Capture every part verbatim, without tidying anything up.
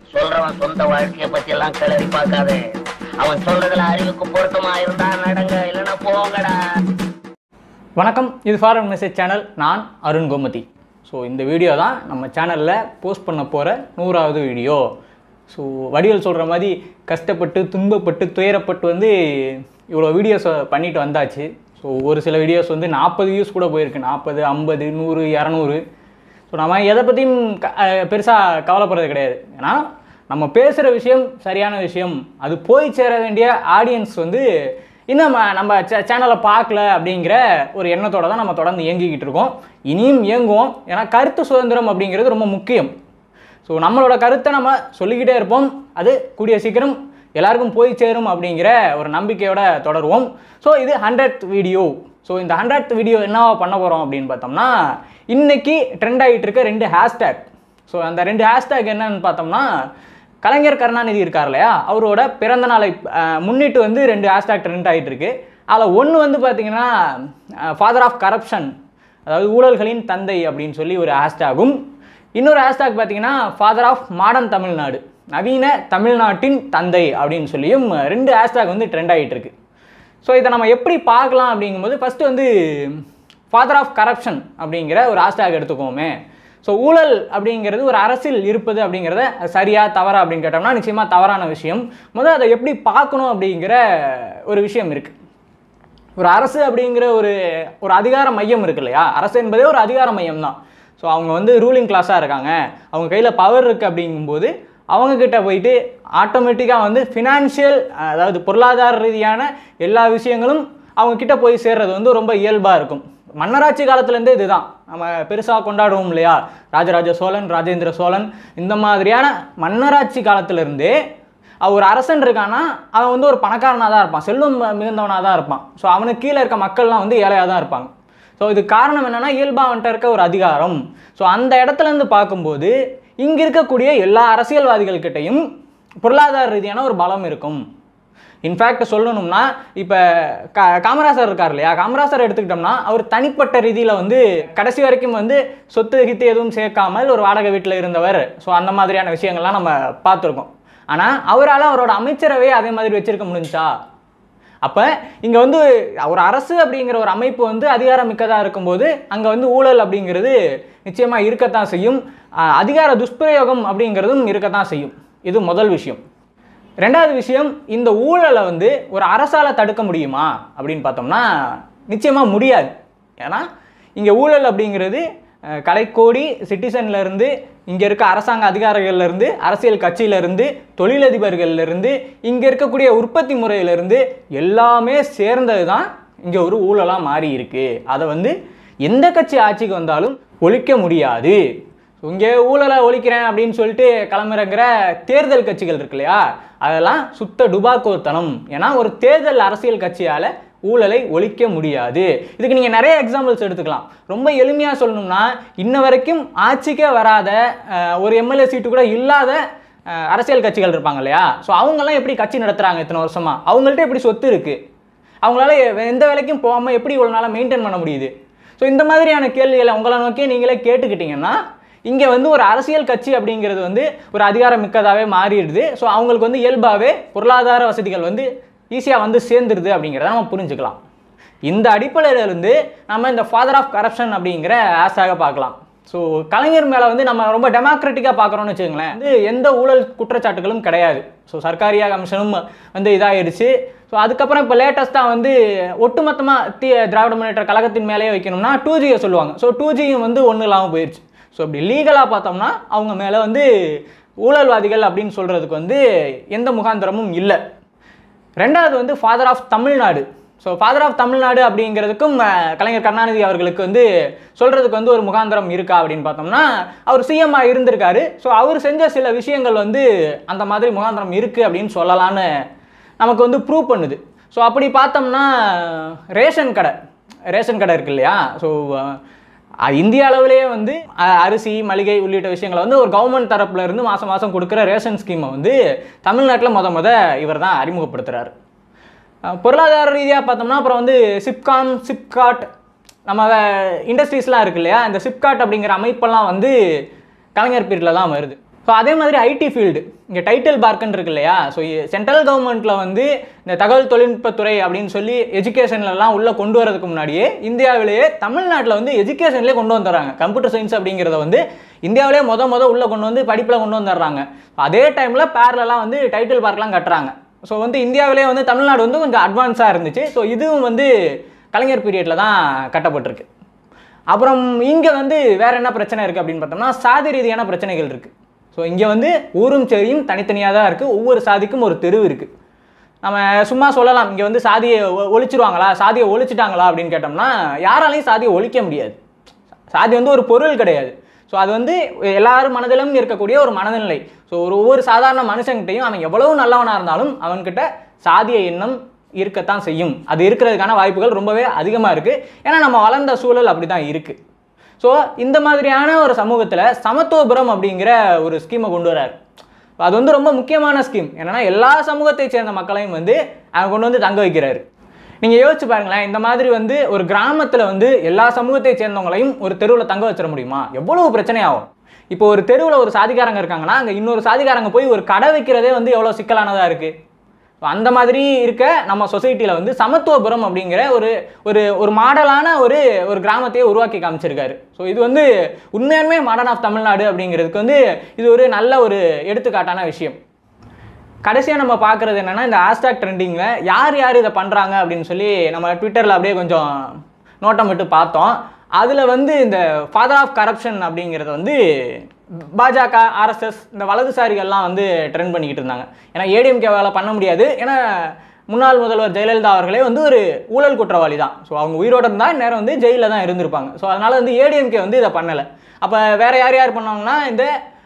சொல்றவன் சொந்த வாழ்க்கைய பத்தி எல்லாம் கிளறி பார்க்காதே. அவன் சொல்றதுல அறிவுக்கு பொருத்தமா இருந்தா நடங்க, இல்லைன்னா போங்கடா. வணக்கம், இது ஃபாரின் மெசேஜ் சேனல். நான் அருண் கோமதி. ஸோ இந்த வீடியோ தான் நம்ம சேனலில் போஸ்ட் பண்ண போகிற நூறாவது வீடியோ. ஸோ வடிவேல் சொல்கிற மாதிரி கஷ்டப்பட்டு துன்பப்பட்டு துயரப்பட்டு வந்து இவ்வளோ வீடியோஸ் பண்ணிட்டு வந்தாச்சு. ஸோ ஒரு சில வீடியோஸ் வந்து நாற்பது வியூஸ் கூட போயிருக்கு, நாற்பது ஐம்பது நூறு இரநூறு. ஸோ நம்ம எதை பற்றியும் க பெருசாக கவலைப்படுறது கிடையாது. ஏன்னா நம்ம பேசுகிற விஷயம் சரியான விஷயம், அது போய் சேர வேண்டிய ஆடியன்ஸ் வந்து இன்னும் நம்ம சே சேனலை பார்க்கல அப்படிங்கிற ஒரு எண்ணத்தோடு தான் நம்ம தொடர்ந்து இயங்கிக்கிட்டு இருக்கோம். இனியும் இயங்குவோம். ஏன்னா கருத்து சுதந்திரம் அப்படிங்கிறது ரொம்ப முக்கியம். ஸோ நம்மளோட கருத்தை நம்ம சொல்லிக்கிட்டே இருப்போம், அது கூடிய சீக்கிரம் எல்லாருக்கும் போய் சேரும் அப்படிங்கிற ஒரு நம்பிக்கையோடு தொடருவோம். ஸோ இது ஹண்ட்ரட் வீடியோ. ஸோ இந்த ஹண்ட்ரட் வீடியோ என்னவா பண்ண போகிறோம் அப்படின்னு பார்த்தோம்னா, இன்றைக்கி ட்ரெண்ட் ஆகிட்டு இருக்க ரெண்டு ஹேஷ்டேக். ஸோ அந்த ரெண்டு ஹேஷ்டேக் என்னன்னு பார்த்தோம்னா, கலைஞர் கருணாநிதி இருக்கார் இல்லையா, அவரோட பிறந்த நாளை முன்னிட்டு வந்து ரெண்டு ஹேஷ்டேக் ட்ரெண்ட் ஆகிட்டு இருக்கு. அதில் ஒன்று வந்து பார்த்திங்கன்னா ஃபாதர் ஆஃப் கரப்ஷன், அதாவது ஊழல்களின் தந்தை அப்படின்னு சொல்லி ஒரு ஹேஷ்டேகும், இன்னொரு ஹேஷ்டேக் பார்த்திங்கன்னா ஃபாதர் ஆஃப் மாடர்ன் தமிழ்நாடு, நவீன தமிழ்நாட்டின் தந்தை அப்படின்னு சொல்லியும் ரெண்டு ஹேஷ்டேக் வந்து ட்ரெண்ட் ஆகிட்டு இருக்கு. ஸோ இதை நம்ம எப்படி பார்க்கலாம் அப்படிங்கும்போது, ஃபஸ்ட்டு வந்து ஃபாதர் ஆஃப் கரப்ஷன் அப்படிங்கிற ஒரு ஹேஷ்டேக் எடுத்துக்கோமே. ஸோ ஊழல் அப்படிங்கிறது ஒரு அரசியல் இருப்பது அப்படிங்கிறத சரியா தவறா அப்படின்னு கேட்டோம்னா நிச்சயமாக தவறான விஷயம். முதல்ல அதை எப்படி பார்க்கணும் அப்படிங்கிற ஒரு விஷயம் இருக்குது. ஒரு அரசு அப்படிங்கிற ஒரு ஒரு அதிகார மையம் இருக்கு இல்லையா, அரசு என்பதே ஒரு அதிகார மையம் தான். ஸோ அவங்க வந்து ரூலிங் கிளாஸாக இருக்காங்க, அவங்க கையில் பவர் இருக்குது அப்படிங்கும்போது அவங்கக்கிட்ட போயிட்டு ஆட்டோமேட்டிக்காக வந்து ஃபினான்ஷியல், அதாவது பொருளாதார ரீதியான எல்லா விஷயங்களும் அவங்கக்கிட்ட போய் சேர்றது வந்து ரொம்ப இயல்பாக இருக்கும். மன்னராட்சி காலத்துலேருந்தே இதுதான் நம்ம பெருசாக கொண்டாடுவோம் இல்லையா, ராஜராஜ சோழன், ராஜேந்திர சோழன், இந்த மாதிரியான மன்னராட்சி காலத்திலேருந்தே ஒரு அரசன் இருக்கான்னா அவன் வந்து ஒரு பணக்காரனாக தான் இருப்பான், செல்வம் மிகுந்தவனாக தான் இருப்பான். ஸோ அவனுக்கு கீழே இருக்க மக்கள்லாம் வந்து ஏழையாக தான் இருப்பாங்க. ஸோ இது காரணம் என்னென்னா, இயல்பாக வந்துட்டு இருக்க ஒரு அதிகாரம். ஸோ அந்த இடத்துலேருந்து பார்க்கும்போது இங்கே இருக்கக்கூடிய எல்லா அரசியல்வாதிகள்கிட்டையும் பொருளாதார ரீதியான ஒரு பலம் இருக்கும். இன்ஃபேக்ட் சொல்லணும்னா, இப்போ கா காமராசர் இருக்கார் இல்லையா, காமராசர் எடுத்துக்கிட்டோம்னா அவர் தனிப்பட்ட ரீதியில் வந்து கடைசி வரைக்கும் வந்து சொத்து கித்து எதுவும் சேர்க்காமல் ஒரு வாடகை வீட்டில் இருந்தவர். ஸோ அந்த மாதிரியான விஷயங்கள்லாம் நம்ம பார்த்துருக்கோம். ஆனால் அவரால் அவரோட அமைச்சரவையே அதே மாதிரி வச்சுருக்க முடிஞ்சா? அப்போ இங்கே வந்து ஒரு அரசு அப்படிங்கிற ஒரு அமைப்பு வந்து அதிகாரம் மிக்கதாக இருக்கும்போது அங்கே வந்து ஊழல் அப்படிங்கிறது நிச்சயமாக இருக்கத்தான் செய்யும், அதிகார துஷ்பிரயோகம் அப்படிங்கிறதும் இருக்கத்தான் செய்யும். இது முதல் விஷயம். ரெண்டாவது விஷயம், இந்த ஊழலை வந்து ஒரு அரசால் தடுக்க முடியுமா அப்படின்னு பார்த்தோம்னா நிச்சயமாக முடியாது. ஏன்னா இங்கே ஊழல் அப்படிங்கிறது கலைக்கோடி சிட்டிசன்லேருந்து, இங்கே இருக்க அரசாங்க அதிகாரிகள்லேருந்து, அரசியல் கட்சியிலேருந்து, தொழிலதிபர்கள்லேருந்து, இங்கே இருக்கக்கூடிய உற்பத்தி முறையிலேருந்து எல்லாமே சேர்ந்தது தான் இங்கே ஒரு ஊழலாக மாறி இருக்குது. அதை வந்து எந்த கட்சி ஆட்சிக்கு வந்தாலும் ஒழிக்க முடியாது. இங்கே ஊழலை ஒழிக்கிறேன் அப்படின்னு சொல்லிட்டு கிளம்புறங்கிற தேர்தல் கட்சிகள் இருக்கு இல்லையா, அதெல்லாம் சுத்த டுபாக்கோத்தனம். ஏன்னா ஒரு தேர்தல் அரசியல் கட்சியால் ஊழலை ஒழிக்க முடியாது. இதுக்கு நீங்கள் நிறைய எக்ஸாம்பிள்ஸ் எடுத்துக்கலாம். ரொம்ப எளிமையாக சொல்லணும்னா, இன்ன வரைக்கும் ஆட்சிக்கே வராத ஒரு எம்எல்ஏ சீட்டு கூட இல்லாத அரசியல் கட்சிகள் இருப்பாங்க இல்லையா, ஸோ அவங்கெல்லாம் எப்படி கட்சி நடத்துகிறாங்க இத்தனை வருஷமாக? அவங்கள்ட்ட எப்படி சொத்து இருக்குது? அவங்களால எந்த வேலைக்கும் போகாமல் எப்படி இவ்வளோ நாளாக மெயின்டைன் பண்ண முடியுது? ஸோ இந்த மாதிரியான கேள்விகளை உங்களை நோக்கி நீங்களே கேட்டுக்கிட்டிங்கன்னா, இங்கே வந்து ஒரு அரசியல் கட்சி அப்படிங்கிறது வந்து ஒரு அதிகாரம் மிக்கதாகவே மாறிடுது. ஸோ அவங்களுக்கு வந்து இயல்பாகவே பொருளாதார வசதிகள் வந்து ஈஸியாக வந்து சேர்ந்துருது அப்படிங்கிறத நம்ம புரிஞ்சுக்கலாம். இந்த அடிப்படையிலிருந்து நம்ம இந்த ஃபாதர் ஆஃப் கரப்ஷன் அப்படிங்கிற ஆஸாக பார்க்கலாம். ஸோ கலைஞர் மேலே வந்து நம்ம ரொம்ப டெமோக்ராட்டிக்காக பார்க்குறோன்னு வச்சுக்கோங்களேன், வந்து எந்த ஊழல் குற்றச்சாட்டுகளும் கிடையாது. ஸோ சர்க்காரியா கமிஷனும் வந்து இதாகிடுச்சு. ஸோ அதுக்கப்புறம் இப்போ லேட்டஸ்ட்டாக வந்து ஒட்டுமொத்தமாக தி திராவிட முன்னேற்ற கழகத்தின் மேலேயே வைக்கணும்னா டூ ஜியை சொல்லுவாங்க. ஸோ டூ ஜியும் வந்து ஒன்றும் இல்லாமல் போயிடுச்சு. ஸோ இப்படி லீகலாக பார்த்தோம்னா அவங்க மேலே வந்து ஊழல்வாதிகள் அப்படின்னு சொல்கிறதுக்கு வந்து எந்த முகாந்திரமும் இல்லை. ரெண்டாவது வந்து father of Tamil Nadu. So father of Tamil Nadu அப்படிங்கிறதுக்கும் கலைஞர் கருணாநிதி அவர்களுக்கு வந்து சொல்கிறதுக்கு வந்து ஒரு முகாந்திரம் இருக்கா அப்படின்னு பார்த்தோம்னா, அவர் சிஎம்மாக இருந்திருக்காரு. ஸோ அவர் செஞ்ச சில விஷயங்கள் வந்து அந்த மாதிரி முகாந்திரம் இருக்குது அப்படின்னு சொல்லலான்னு நமக்கு வந்து ப்ரூவ் பண்ணுது. ஸோ அப்படி பார்த்தோம்னா ரேஷன் கடை ரேஷன் கடை இருக்கு இல்லையா, ஸோ இந்திய அளவிலேயே வந்து அரிசி மளிகை உள்ளிட்ட விஷயங்களை வந்து ஒரு கவர்மெண்ட் தரப்புல இருந்து மாதம் மாதம் கொடுக்குற ரேஷன் ஸ்கீமை வந்து தமிழ்நாட்டில் முத முத இவர் தான் அறிமுகப்படுத்துகிறார். பொருளாதார ரீதியாக பார்த்தோம்னா அப்புறம் வந்து சிப்காம், சிப்காட், நம்ம இண்டஸ்ட்ரீஸ்லாம் இருக்கு இல்லையா, இந்த சிப்காட் அப்படிங்கிற அமைப்பெல்லாம் வந்து கலைஞர் பீரியடில் தான் வருது. ஸோ அதே மாதிரி ஐடி ஃபீல்டு இங்கே டைட்டில் பார்க்குன்னு இருக்கு இல்லையா. ஸோ சென்ட்ரல் கவர்மெண்ட்டில் வந்து இந்த தகவல் தொழில்நுட்பத்துறை அப்படின்னு சொல்லி எஜுகேஷன்லலாம் உள்ளே கொண்டு வரதுக்கு முன்னாடியே இந்தியாவிலேயே தமிழ்நாட்டில் வந்து எஜுகேஷன்லேயே கொண்டு வந்துடுறாங்க. கம்ப்யூட்டர் சயின்ஸ் அப்படிங்கிறத வந்து இந்தியாவிலே மொத மொதல் உள்ளே கொண்டு வந்து படிப்பில் கொண்டு வந்துடுறாங்க. அதே டைமில் பேரலாம் வந்து டைட்டில் பார்க்லாம் கட்டுறாங்க. ஸோ வந்து இந்தியாவிலே வந்து தமிழ்நாடு வந்து கொஞ்சம் அட்வான்ஸாக இருந்துச்சு. ஸோ இதுவும் வந்து கலைஞர் பீரியடில் தான் கட்டப்பட்டிருக்கு. அப்புறம் இங்கே வந்து வேறு என்ன பிரச்சனை இருக்குது அப்படின்னு பார்த்தோம்னா சாதி ரீதியான பிரச்சனைகள் இருக்குது. ஸோ இங்கே வந்து ஊரும் சரியும் தனித்தனியாக தான் இருக்குது. ஒவ்வொரு சாதிக்கும் ஒரு தெருவு இருக்குது. நம்ம சும்மா சொல்லலாம் இங்கே வந்து சாதியை ஒழிச்சிருவாங்களா, சாதியை ஒழிச்சிட்டாங்களா அப்படின்னு கேட்டோம்னா யாராலையும் சாதியை ஒழிக்க முடியாது. சாதி வந்து ஒரு பொருள் கிடையாது. ஸோ அது வந்து எல்லாரும் மனதிலும் இருக்கக்கூடிய ஒரு மனநிலை. ஸோ ஒரு ஒவ்வொரு சாதாரண மனுஷன்கிட்டையும் அவன் எவ்வளவு நல்லவனாக இருந்தாலும் அவன்கிட்ட சாதிய எண்ணம் இருக்கத்தான் செய்யும். அது இருக்கிறதுக்கான வாய்ப்புகள் ரொம்பவே அதிகமாக இருக்குது. ஏன்னா நம்ம வளர்ந்த சூழல் அப்படி தான் இருக்குது. ஸோ இந்த மாதிரியான ஒரு சமூகத்தில் சமத்துவபுரம் அப்படிங்கிற ஒரு ஸ்கீமை கொண்டு வரார். அது வந்து ரொம்ப முக்கியமான ஸ்கீம். என்னென்னா எல்லா சமூகத்தை சேர்ந்த மக்களையும் வந்து அவங்க கொண்டு வந்து தங்க வைக்கிறாரு. நீங்கள் யோசிச்சு பாருங்களேன், இந்த மாதிரி வந்து ஒரு கிராமத்தில் வந்து எல்லா சமூகத்தை சேர்ந்தவங்களையும் ஒரு தெருவில் தங்க வச்சிட முடியுமா? எவ்வளவு பிரச்சனை ஆகும். இப்போ ஒரு தெருவில் ஒரு சாதிக்காரங்க இருக்காங்கன்னா அங்கே இன்னொரு சாதிக்காரங்க போய் ஒரு கடை வைக்கிறதே வந்து எவ்வளோ சிக்கலானதாக இருக்குது. அந்த மாதிரி இருக்க நம்ம சொசைட்டியில் வந்து சமத்துவபுரம் அப்படிங்கிற ஒரு ஒரு ஒரு மாடலான ஒரு ஒரு கிராமத்தையே உருவாக்கி காமிச்சிருக்காரு. ஸோ இது வந்து உண்மையாலுமே மாடர்ன் ஆஃப் தமிழ்நாடு அப்படிங்கிறதுக்கு வந்து இது ஒரு நல்ல ஒரு எடுத்துக்காட்டான விஷயம். கடைசியாக நம்ம பார்க்குறது என்னென்னா இந்த ஹேஷ்டாக் ட்ரெண்டிங்கில் யார் யார் இதை பண்ணுறாங்க அப்படின்னு சொல்லி நம்ம ட்விட்டரில் அப்படியே கொஞ்சம் நோட்டம் விட்டு பார்த்தோம். அதில் வந்து இந்த ஃபாதர் ஆஃப் கரப்ஷன் அப்படிங்கிறத வந்து பாஜக, ஆர்எஸ்எஸ் இந்த வலதுசாரிகள்லாம் வந்து ட்ரெண்ட் பண்ணிக்கிட்டு இருந்தாங்க. ஏன்னா ஏடிஎம்கேவால் பண்ண முடியாது. ஏன்னா முன்னாள் முதல்வர் ஜெயலலிதா அவர்களே வந்து ஒரு ஊழல் குற்றவாளி தான். ஸோ அவங்க உயிரோடு இருந்தால் நேரம் வந்து ஜெயிலில் தான் இருந்திருப்பாங்க. ஸோ அதனால் வந்து ஏடிஎம்கே வந்து இதை பண்ணலை. அப்போ வேறு யார் யார் பண்ணாங்கன்னா இந்த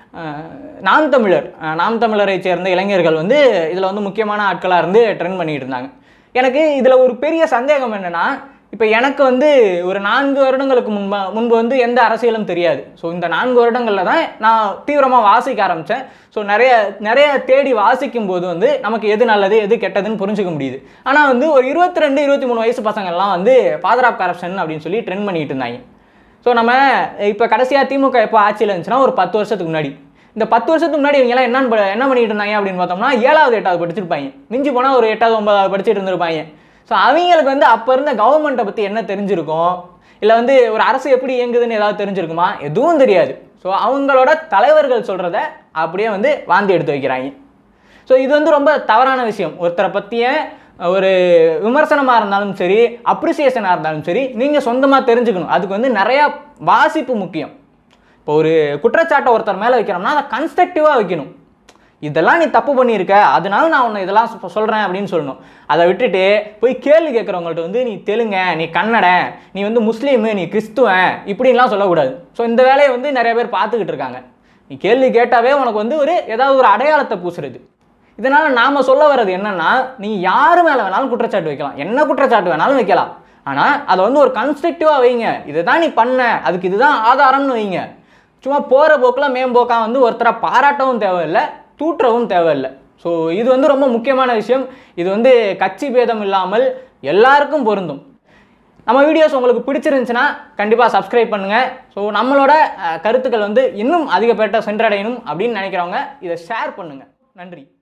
நாம் தமிழர் நாம் தமிழரை சேர்ந்த இளைஞர்கள் வந்து இதில் வந்து முக்கியமான ஆட்களாக இருந்து ட்ரெண்ட் பண்ணிகிட்டு இருந்தாங்க. எனக்கு இதில் ஒரு பெரிய சந்தேகம் என்னென்னா, இப்போ எனக்கு வந்து ஒரு நான்கு வருடங்களுக்கு முன்பு முன்பு வந்து எந்த அரசியலும் தெரியாது. ஸோ இந்த நான்கு வருடங்களில் தான் நான் தீவிரமாக வாசிக்க ஆரம்பித்தேன். ஸோ நிறைய நிறைய தேடி வாசிக்கும் போது வந்து நமக்கு எது நல்லது எது கெட்டதுன்னு புரிஞ்சுக்க முடியுது. ஆனால் வந்து ஒரு இருபத்தி ரெண்டு இருபத்தி மூணு வயசு பசங்கள்லாம் வந்து ஃபாதர் ஆஃப் கரப்ஷன் அப்படின்னு சொல்லி ட்ரெண்ட் பண்ணிட்டு இருந்தாங்க. ஸோ நம்ம இப்போ கடைசியாக திமுக எப்போ ஆட்சியில் இருந்துச்சுன்னா ஒரு பத்து வருஷத்துக்கு முன்னாடி. இந்த பத்து வருஷத்துக்கு முன்னாடி இவங்கெல்லாம் என்ன என்ன பண்ணிட்டு இருந்தாங்க அப்படின்னு பார்த்தோம்னா ஏழாவது எட்டாவது படிச்சிருப்பாங்க. மிஞ்சி போனால் ஒரு எட்டாவது ஒன்பதாவது படிச்சுட்டு இருந்திருப்பாங்க. ஸோ அவங்களுக்கு வந்து அப்போ இருந்த கவர்மெண்ட்டை பற்றி என்ன தெரிஞ்சிருக்கும், இல்லை வந்து ஒரு அரசு எப்படி இயங்குதுன்னு ஏதாவது தெரிஞ்சிருக்குமா? எதுவும் தெரியாது. ஸோ அவங்களோட தலைவர்கள் சொல்கிறத அப்படியே வந்து வாந்தி எடுத்து வைக்கிறாங்க. ஸோ இது வந்து ரொம்ப தவறான விஷயம். ஒருத்தரை பற்றிய ஒரு விமர்சனமாக இருந்தாலும் சரி, அப்ரிசியேஷனாக இருந்தாலும் சரி, நீங்கள் சொந்தமாக தெரிஞ்சுக்கணும். அதுக்கு வந்து நிறையா வாசிப்பு முக்கியம். இப்போ ஒரு குற்றச்சாட்டை ஒருத்தர் மேலே வைக்கிறோம்னா அதை கன்ஸ்ட்ரக்டிவாக வைக்கணும். இதெல்லாம் நீ தப்பு பண்ணியிருக்க, அதனால நான் உன்னை இதெல்லாம் சொல்கிறேன் அப்படின்னு சொல்லணும். அதை விட்டுட்டு போய் கேள்வி கேட்குறவங்கள்ட்ட வந்து நீ தெலுங்க, நீ கன்னடன், நீ வந்து முஸ்லீமு, நீ கிறிஸ்துவன் இப்படின்லாம் சொல்லக்கூடாது. ஸோ இந்த வேலையை வந்து நிறைய பேர் பார்த்துக்கிட்டு இருக்காங்க. நீ கேள்வி கேட்டாவே உனக்கு வந்து ஒரு ஏதாவது ஒரு அடையாளத்தை பூசுறது. இதனால் நாம் சொல்ல வர்றது என்னென்னா, நீ யார் மேலே வேணாலும் குற்றச்சாட்டு வைக்கலாம், என்ன குற்றச்சாட்டு வேணாலும் வைக்கலாம். ஆனால் அதை வந்து ஒரு கன்ஸ்ட்ரக்டிவாக வைங்க. இதை தான் நீ பண்ண, அதுக்கு இதுதான் ஆதாரம்னு வைங்க. சும்மா போகிற போக்கில் மேம்போக்கா வந்து ஒருத்தரை பாராட்டவும் தேவையில்லை, தூற்றவும் தேவையில்லை. ஸோ இது வந்து ரொம்ப முக்கியமான விஷயம். இது வந்து கட்சி பேதம் இல்லாமல் எல்லாருக்கும் பொருந்தும். நம்ம வீடியோஸ் உங்களுக்கு பிடிச்சிருந்துச்சுன்னா கண்டிப்பாக சப்ஸ்கிரைப் பண்ணுங்கள். ஸோ நம்மளோட கருத்துக்கள் வந்து இன்னும் அதிக பேர்ட்ட சென்றடையணும் அப்படின்னு நினைக்கிறவங்க இதை ஷேர் பண்ணுங்கள். நன்றி.